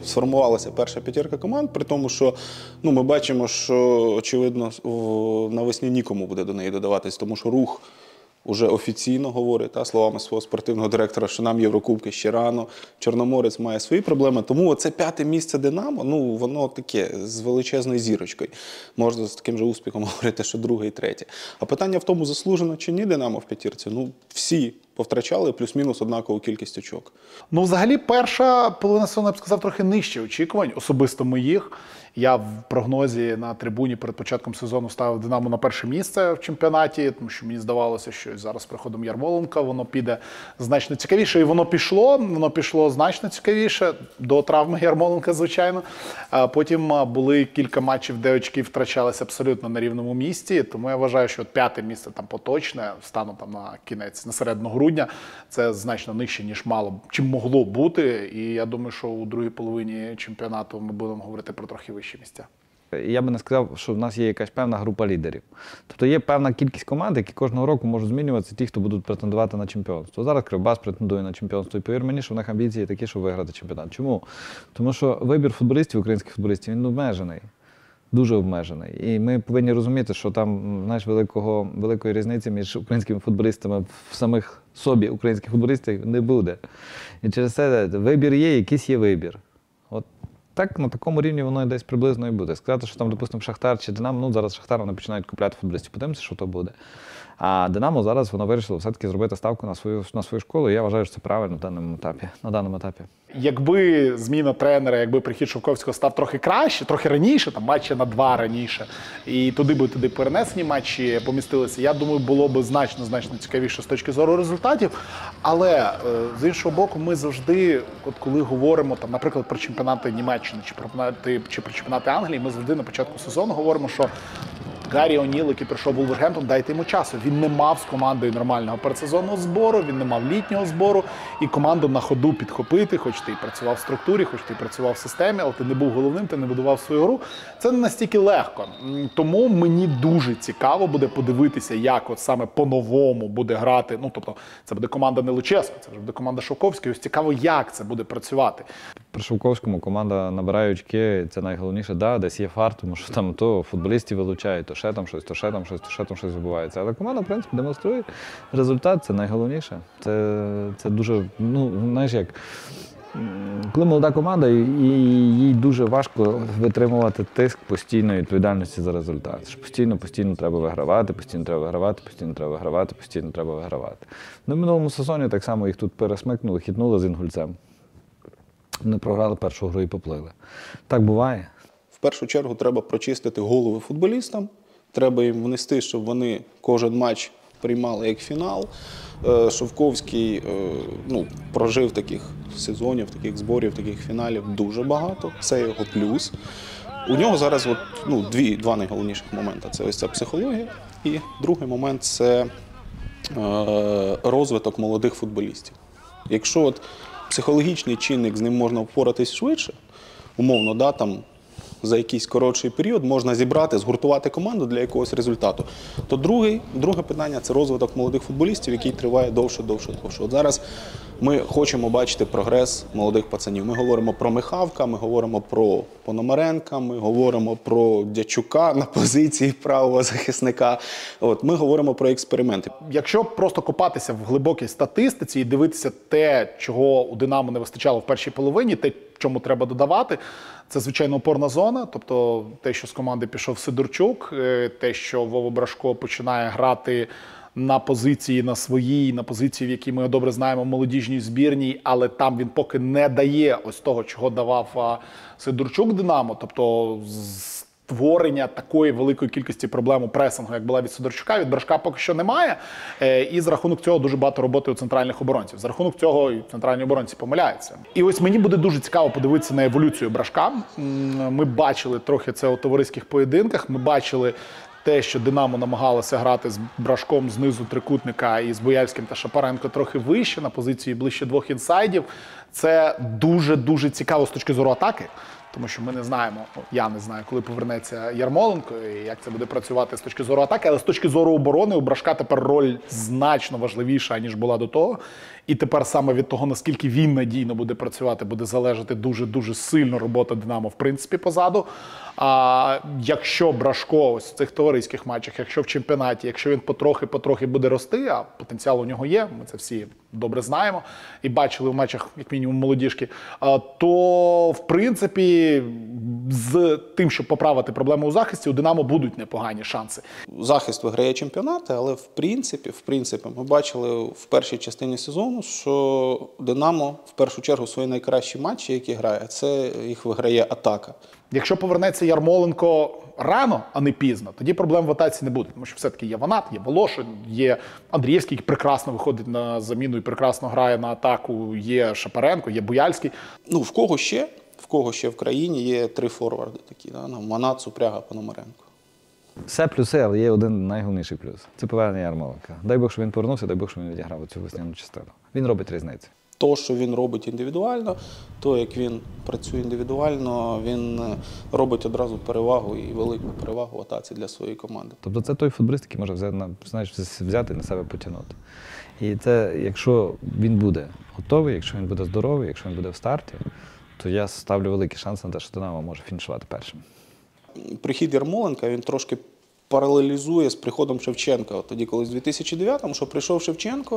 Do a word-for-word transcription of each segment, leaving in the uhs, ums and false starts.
сформувалася перша п'ятірка команд, при тому, що ну, ми бачимо, що, очевидно, навесні нікому буде до неї додаватись, тому що Рух уже офіційно говорить, та, словами свого спортивного директора, що нам Єврокубки ще рано, Чорноморець має свої проблеми, тому оце п'яте місце Динамо, ну, воно таке, з величезною зірочкою. Можна з таким же успіхом говорити, що друге і третє. А питання в тому, заслужено чи ні Динамо в п'ятірці, ну, всі повтрачали плюс-мінус однакову кількість очок. Ну, взагалі, перша половина сезону, я б сказав, трохи нижче очікувань, особисто моїх. Я в прогнозі на трибуні перед початком сезону ставив Динамо на перше місце в чемпіонаті, тому що мені здавалося, що зараз з приходом Ярмоленка воно піде значно цікавіше. І воно пішло, воно пішло значно цікавіше, до травми Ярмоленка, звичайно. А потім були кілька матчів, де очки втрачалися абсолютно на рівному місці, тому я вважаю, що от п'яте місце там поточне, стану там на кінець, на середину грудня, це значно нижче, ніж мало, чим могло бути. І я думаю, що у другій половині чемпіонату ми будемо говорити про трохи вищі місця. Я би не сказав, що в нас є якась певна група лідерів. Тобто є певна кількість команд, які кожного року можуть змінюватися, ті, хто будуть претендувати на чемпіонство. Зараз Кривбас претендує на чемпіонство. І повір мені, що в них амбіції такі, щоб виграти чемпіонат. Чому? Тому що вибір футболістів, українських футболістів, він обмежений. Дуже обмежений. І ми повинні розуміти, що там, знаєш, великого, великої різниці між українськими футболістами в самих собі українських футболістів не буде. І через це вибір є, якийсь є вибір. От так, на такому рівні воно десь приблизно і буде. Сказати, що там, допустимо, Шахтар чи Динамо, ну зараз Шахтар вони починають купляти футболістів. Подивимося, що то буде. А Динамо зараз воно вирішило все-таки зробити ставку на свою, на свою школу, і я вважаю, що це правильно в даному етапі, на даному етапі. Якби зміна тренера, якби прихід Шовковського став трохи краще, трохи раніше, там матчі на два раніше, і туди би туди перенесені матчі помістилися, я думаю, було б значно-значно цікавіше з точки зору результатів. Але, з іншого боку, ми завжди, от коли говоримо, там, наприклад, про чемпіонати Німеччини чи про, чи про чемпіонати Англії, ми завжди на початку сезону говоримо, що Гаррі О'Ніл, який прийшов в Вулвергемптон, дайте йому часу. Він не мав з командою нормального передсезонного збору, він не мав літнього збору, і команду на ходу підхопити, хоч ти і працював в структурі, хоч ти і працював в системі, але ти не був головним, ти не будував свою гру. Це не настільки легко. Тому мені дуже цікаво буде подивитися, як от саме по-новому буде грати. Ну, тобто, це буде команда не Луческо, це вже буде команда Шовковської. Ось цікаво, як це буде працювати. При Шовковському команда набирає очки, це найголовніше, да, десь є фарт, тому що там то футболістів вилучають, то ще там щось, то ще там щось, то ще там щось відбувається. Але команда, в принципі, демонструє результат, це найголовніше. Це, це дуже, ну, знаєш як, коли молода команда, і їй дуже важко витримувати тиск постійної відповідальності за результат. Що постійно, постійно треба вигравати, постійно треба вигравати, постійно треба вигравати, постійно треба вигравати. Ну, в минулому сезоні так само їх тут пересмикнули, хитнули з Інгульцем. Вони програли першу гру і поплили. Так буває. В першу чергу треба прочистити голови футболістам, треба їм внести, щоб вони кожен матч приймали як фінал. Шовковський ну, прожив таких сезонів, таких зборів, таких фіналів дуже багато. Це його плюс. У нього зараз от, ну, дві, два найголовніших моменти. Це ось ця психологія. І другий момент – це е, розвиток молодих футболістів. Якщо от психологічний чинник, з ним можна впоратись швидше, умовно, да, там, за якийсь коротший період можна зібрати, згуртувати команду для якогось результату. То другий, друге питання – це розвиток молодих футболістів, який триває довше, довше, довше. От зараз ми хочемо бачити прогрес молодих пацанів. Ми говоримо про Михавка, ми говоримо про Пономаренка, ми говоримо про Дячука на позиції правого захисника. От, ми говоримо про експерименти. Якщо просто копатися в глибокій статистиці і дивитися те, чого у Динамо не вистачало в першій половині, те, чому треба додавати, це, звичайно, опорна зона, тобто те, що з команди пішов Сидорчук, те, що Вова Брашко починає грати на позиції на своїй, на позиції, в якій ми добре знаємо, в молодіжній збірній, але там він поки не дає ось того, чого давав Сидорчук Динамо, тобто створення такої великої кількості проблем у пресингу, як була від Сидорчука, від Брашка поки що немає. І за рахунок цього дуже багато роботи у центральних оборонців. За рахунок цього і центральні оборонці помиляються. І ось мені буде дуже цікаво подивитися на еволюцію Брашка. Ми бачили трохи це у товариських поєдинках, ми бачили те, що Динамо намагалося грати з Брашком знизу трикутника і з Бояльським та Шапаренко трохи вище, на позиції ближче двох інсайдів. Це дуже-дуже цікаво з точки зору атаки, тому що ми не знаємо, я не знаю, коли повернеться Ярмоленко і як це буде працювати з точки зору атаки, але з точки зору оборони у Брашка тепер роль значно важливіша, ніж була до того. І тепер саме від того, наскільки він надійно буде працювати, буде залежати дуже-дуже сильно робота Динамо, в принципі, позаду. А якщо Брашко ось в цих товариських матчах, якщо в чемпіонаті, якщо він потрохи-потрохи буде рости, а потенціал у нього є, ми це всі добре знаємо і бачили в матчах, як мінімум, молодіжки, то, в принципі, з тим, щоб поправити проблеми у захисті, у Динамо будуть непогані шанси. Захист виграє чемпіонати, але в принципі, в принципі, ми бачили в першій частині сезону, що Динамо в першу чергу свої найкращі матчі, які грає, це їх виграє атака. Якщо повернеться Ярмоленко рано, а не пізно, тоді проблем в атаці не буде. Тому що все-таки є Ванат, є Волошин, є Андрієвський, який прекрасно виходить на заміну і прекрасно грає на атаку, є Шапаренко, є Буяльський. Ну, в кого ще? В кого ще в країні є три форварди такі, да? Ванат, Супряга, Пономаренко. Все плюси, але є один найголовніший плюс. Це повернення Ярмоленка. Дай Бог, що він повернувся, дай Бог, що він відіграв цю весняну частину. Він робить різницю. То, що він робить індивідуально, то, як він працює індивідуально, він робить одразу перевагу і велику перевагу в атаці для своєї команди. Тобто це той футболіст, який може взяти, знаєш, взяти і на себе потягнути. І це, якщо він буде готовий, якщо він буде здоровий, якщо він буде в старті, то я ставлю великий шанс на те, що Динамо може фінішувати першим. Прихід Ярмоленка, він трошки паралелізує з приходом Шевченка. От тоді, коли в дві тисячі дев'ятому, що прийшов Шевченко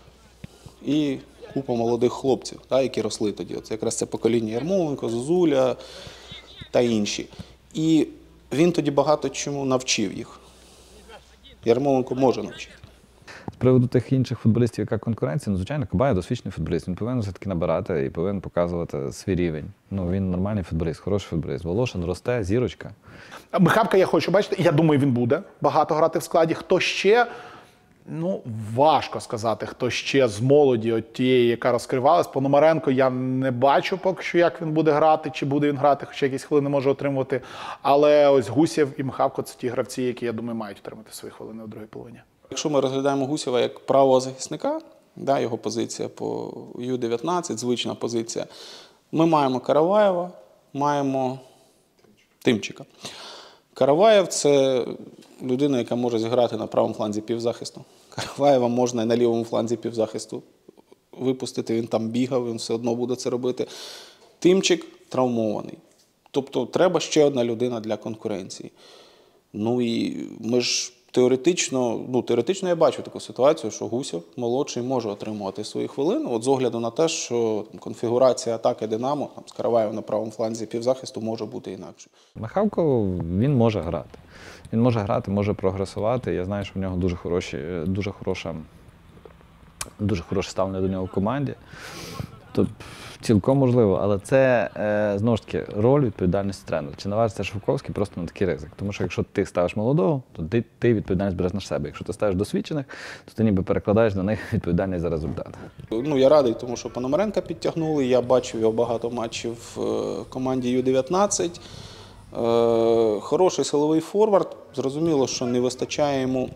і купа молодих хлопців, та, які росли тоді. Це якраз це покоління Ярмоленко, Зозуля та інші. І він тоді багато чому навчив їх. Ярмоленко може навчити. З приводу тих інших футболістів, яка конкуренція, ну, звичайно, Кабая досвідчений футболіст. Він повинен все-таки набирати і повинен показувати свій рівень. Ну, він нормальний футболіст, хороший футболіст. Волошин росте, зірочка. Михавка я хочу бачити, я думаю, він буде багато грати в складі. Хто ще? Ну, важко сказати, хто ще з молоді, от тієї, яка розкривалась. Пономаренко я не бачу поки що, як він буде грати, чи буде він грати, хоча якісь хвилини може отримувати. Але ось Гусєв і Михавко – це ті гравці, які, я думаю, мають отримати свої хвилини у другій половині. Якщо ми розглядаємо Гусєва як правого захисника, да, його позиція по ю дев'ятнадцять, звична позиція, ми маємо Караваєва, маємо Тимчика. Караваєв – це людина, яка може зіграти на правому фланзі півзахисту. Караваєва можна і на лівому фланзі півзахисту випустити, він там бігав, він все одно буде це робити. Тимчик травмований. Тобто треба ще одна людина для конкуренції. Ну і ми ж теоретично, ну теоретично я бачу таку ситуацію, що Гусєв молодший може отримувати свої хвилини, от з огляду на те, що там, конфігурація атаки Динамо там, з Караваєвом на правому фланзі півзахисту може бути інакше. Михавко, він може грати. Він може грати, може прогресувати. Я знаю, що в нього дуже хороші, дуже хороша, дуже хороше ставлення до нього в команді. Тобто, цілком можливо, але це, е, знову ж таки, роль відповідальності тренера. Чи наважиться Шовковський просто на такий ризик? Тому що якщо ти ставиш молодого, то ти, ти відповідальність береш на себе. Якщо ти ставиш досвідчених, то ти ніби перекладаєш на них відповідальність за результат. Ну, я радий, тому що Пономаренка підтягнули, я бачив його багато матчів в команді ю дев'ятнадцять. Е, хороший силовий форвард. Зрозуміло, що не вистачає йому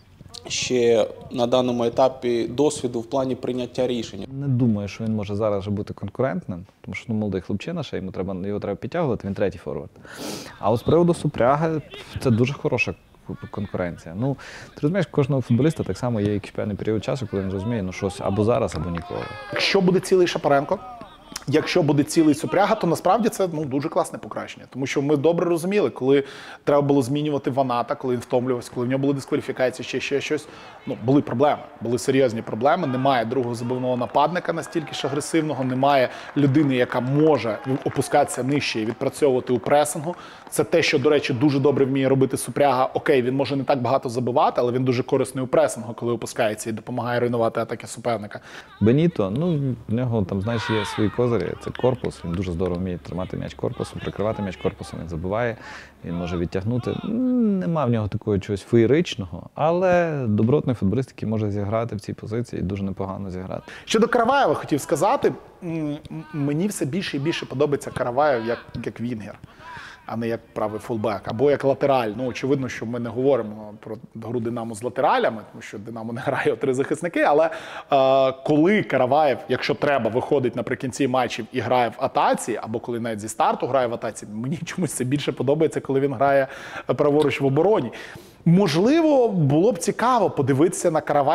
ще на даному етапі досвіду в плані прийняття рішення. Не думаю, що він може зараз вже бути конкурентним, тому що ну, молодий хлопчина, ще йому треба, його треба підтягувати, він третій форвард. А от з приводу Супряги, це дуже хороша конкуренція. Ну, ти розумієш, кожного футболіста так само є якийсь певний період часу, коли він розуміє, ну щось або зараз, або ніколи. Якщо буде цілий Шапаренко, якщо буде цілий Супряга, то насправді це ну, дуже класне покращення. Тому що ми добре розуміли, коли треба було змінювати Ваната, коли він втомлювався, коли в нього були дискваліфікації, ще, ще щось. Ну, були проблеми, були серйозні проблеми. Немає другого забивного нападника настільки ж агресивного, немає людини, яка може опускатися нижче і відпрацьовувати у пресингу. Це те, що, до речі, дуже добре вміє робити Супряга. Окей, він може не так багато забивати, але він дуже корисний у пресингу, коли опускається і допомагає руйнувати атаки суперника. Беніто, ну, в нього там, знаєш, є свої козирі, це корпус, він дуже здорово вміє тримати м'яч корпусом, прикривати м'яч корпусом, він забиває, він може відтягнути. Нема в нього такого чогось феєричного, але добротний футболіст, який може зіграти в цій позиції, дуже непогано зіграти. Щодо Караваєва хотів сказати, мені все більше і більше подобається Караваєв як, як вінгер, а не як правий фулбек, або як латераль. Ну, очевидно, що ми не говоримо про гру Динамо з латералями, тому що Динамо не грає у три захисники, але е, коли Караваєв, якщо треба, виходить наприкінці матчів і грає в атаці, або коли навіть зі старту грає в атаці, мені чомусь це більше подобається, коли він грає праворуч в обороні. Можливо, було б цікаво подивитися на Караваєва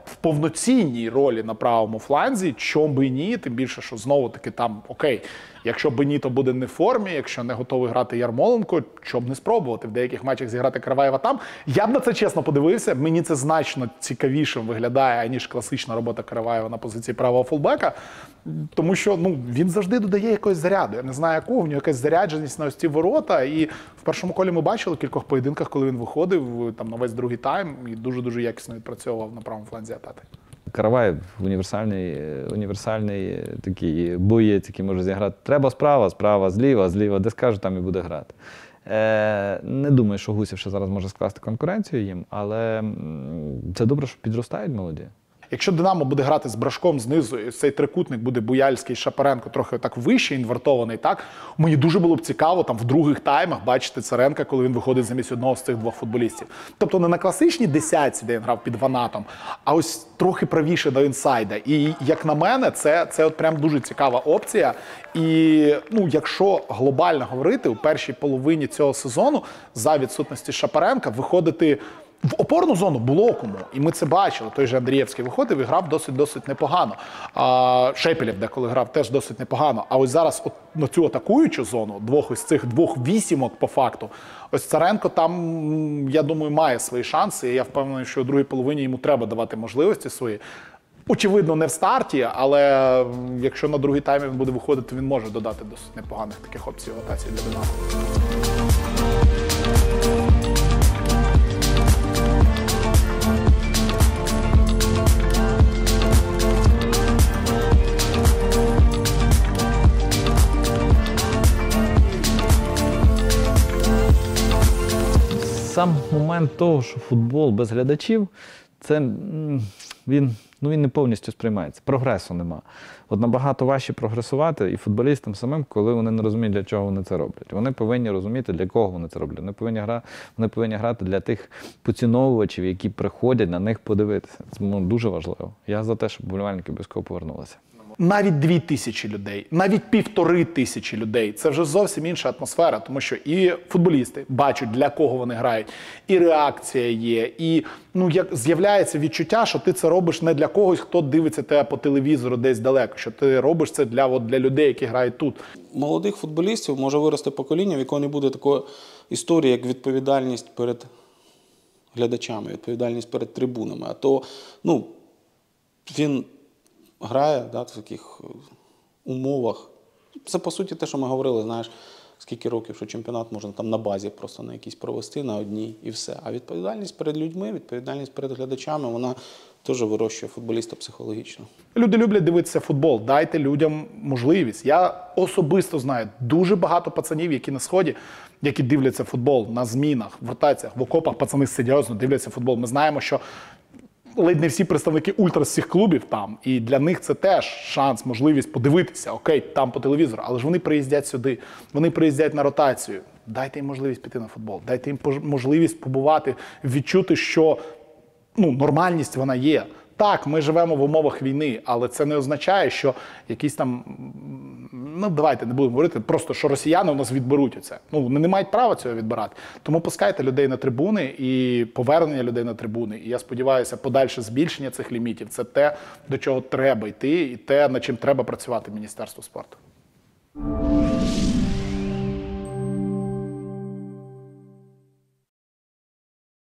в повноцінній ролі на правому фланзі, чому би і ні, тим більше, що знову-таки там, окей, якщо Беніто буде не в формі, якщо не готовий грати Ярмоленко, щоб не спробувати в деяких матчах зіграти Караваєва там. Я б на це чесно подивився, мені це значно цікавішим виглядає, аніж класична робота Караваєва на позиції правого фулбека, тому що ну, він завжди додає якогось заряду. Я не знаю якого, в нього якась зарядженість на ось ці ворота, і в першому колі ми бачили в кількох поєдинках, коли він виходив там на весь другий тайм і дуже-дуже якісно відпрацьовував на правому фланзі атаки. Караваєв універсальний, універсальний такий боєць, який може зіграти. Треба справа, справа, зліва, зліва, де скажуть, там і буде грати. Е, не думаю, що Гусєв ще зараз може скласти конкуренцію їм, але це добре, що підростають молоді. Якщо Динамо буде грати з Брашком знизу, і цей трикутник буде Буяльський, Шапаренко трохи так вище, інвертований, так, мені дуже було б цікаво там в других таймах бачити Царенка, коли він виходить замість одного з цих двох футболістів. Тобто не на класичній десятці, де він грав під Ванатом, а ось трохи правіше до інсайда. І, як на мене, це, це от прям дуже цікава опція. І, ну, якщо глобально говорити, у першій половині цього сезону за відсутності Шапаренка виходити в опорну зону було кому, і ми це бачили. Той же Андрієвський виходив і грав досить-досить непогано. А Шепелєв деколи грав теж досить непогано. А ось зараз от на цю атакуючу зону, двох із цих двох вісімок по факту, ось Царенко там, я думаю, має свої шанси. І я впевнений, що у другій половині йому треба давати можливості свої. Очевидно, не в старті, але якщо на другий таймі він буде виходити, він може додати досить непоганих таких опцій в атаці для Динамо. Сам момент того, що футбол без глядачів, це він, ну, він не повністю сприймається. Прогресу нема. От набагато важче прогресувати і футболістам самим, коли вони не розуміють, для чого вони це роблять. Вони повинні розуміти, для кого вони це роблять. Вони повинні грати, вони повинні грати для тих поціновувачів, які приходять на них подивитися. Це ну, дуже важливо. Я за те, щоб вболівальники обов'язково повернулися. Навіть дві тисячі людей, навіть півтори тисячі людей – це вже зовсім інша атмосфера, тому що і футболісти бачать, для кого вони грають, і реакція є, і ну, як з'являється відчуття, що ти це робиш не для когось, хто дивиться тебе по телевізору десь далеко, що ти робиш це для, от, для людей, які грають тут. Молодих футболістів може вирости покоління, в якого не буде такої історії, як відповідальність перед глядачами, відповідальність перед трибунами. А то, ну, він грає, да, в таких умовах. Це, по суті, те, що ми говорили, знаєш, скільки років, що чемпіонат можна там на базі просто на якійсь провести, на одній і все. А відповідальність перед людьми, відповідальність перед глядачами, вона теж вирощує футболіста психологічно. Люди люблять дивитися футбол, дайте людям можливість. Я особисто знаю дуже багато пацанів, які на Сході, які дивляться футбол на змінах, в ротаціях, в окопах, пацани серйозно дивляться футбол. Ми знаємо, що ледь не всі представники ультрас всіх клубів там, і для них це теж шанс, можливість подивитися, окей, там по телевізору, але ж вони приїздять сюди, вони приїздять на ротацію. Дайте їм можливість піти на футбол, дайте їм можливість побувати, відчути, що ну, нормальність вона є. Так, ми живемо в умовах війни, але це не означає, що якісь там, ну давайте не будемо говорити, просто що росіяни у нас відберуть оце. Ну, вони не мають права цього відбирати. Тому пускайте людей на трибуни і повернення людей на трибуни. І я сподіваюся, подальше збільшення цих лімітів – це те, до чого треба йти і те, над чим треба працювати Міністерству спорту.